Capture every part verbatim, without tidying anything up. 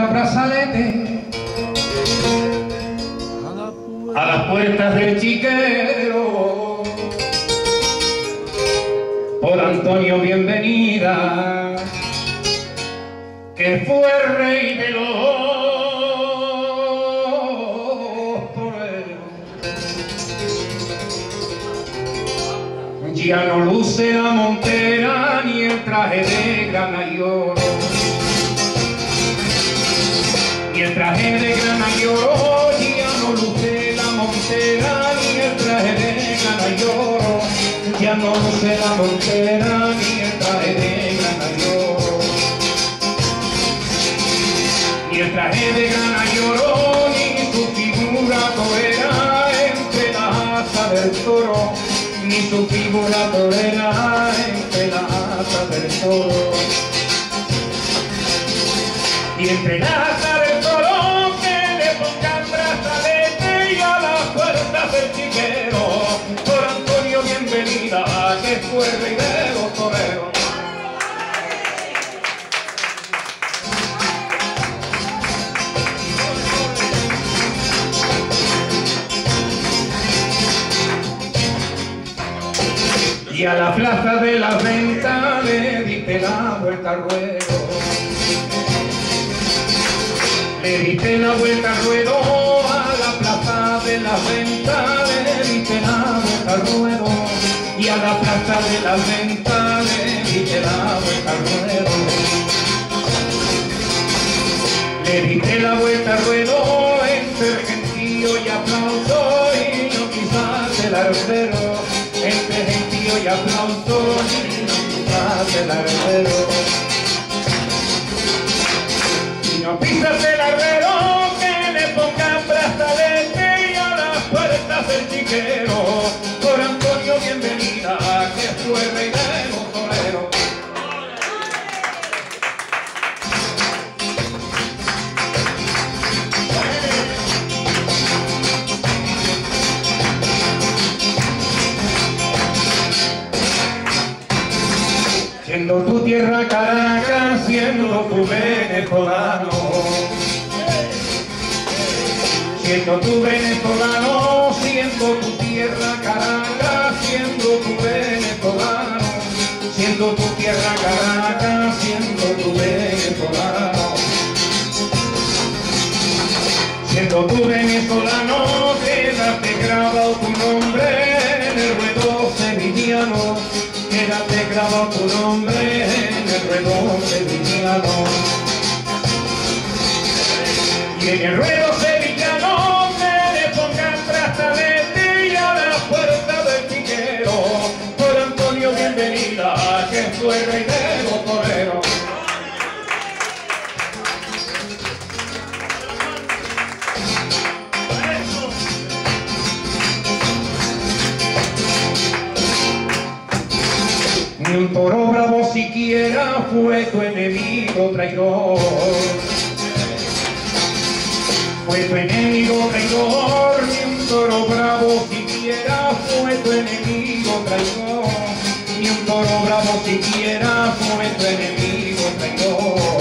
la brazalete, a las puertas del chiquero, por Antonio bienvenida, que fue el rey de los toreros. Ya no luce la montera ni el traje de grana y oro, ni el traje de grana y oro, ya no luce la montera ni el traje de grana y oro, ya no luce la montera ni el traje de grana y oro, ni el traje de grana y oro, ni su figura torera entre la asa del toro, ni su figura torera entre la asa del toro, y entre la asa del toro que le pongan brazalete y a las puertas del chiquero, por Antonio bienvenida, que fue el rey de los toreros. Y a la plaza de las ventas le diste la vuelta al ruedo, le diste la vuelta al ruedo, a la plaza de las ventas le diste la vuelta al ruedo, y a la plaza de las ventas le diste la vuelta al ruedo, le diste la vuelta al ruedo entre gentío y aplauso y no quizás el arcero, entre gentío y aplauso y no quizás el arcero. Y no pisas el arrero, que le pongan brazalete y a las puertas del chiquero, por Antonio bienvenida, que fue el rey de los toreros. Siendo tu tierra Caracas, siendo tu venezolano, siendo tu venezolano, siendo tu tierra Caracas, siendo tu venezolano, siendo tu tierra Caracas, siendo tu venezolano, siendo tu venezolano, quédate grabado tu nombre en el ruedo sevillano, quédate grabado tu nombre en el ruedo sevillano, y en el ruedo sevillano que le pongan brazalete y a la puerta del chiquero, por Antonio bienvenida, que fue el rey de los toreros. Ni un toro bravo siquiera fue tu enemigo traidor, fue tu enemigo traidor, ni un toro bravo siquiera fue tu enemigo traidor, ni un toro bravo siquiera fue tu enemigo traidor,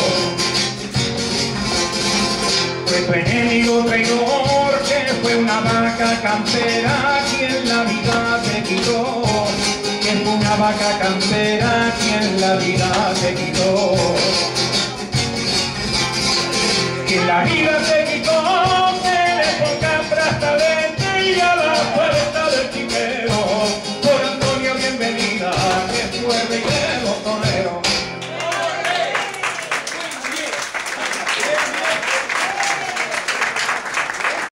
fue tu enemigo traidor, que fue una vaca campera quien la vida te quitó, que fue una vaca campera quien la vida te quitó, que la vida te quitó.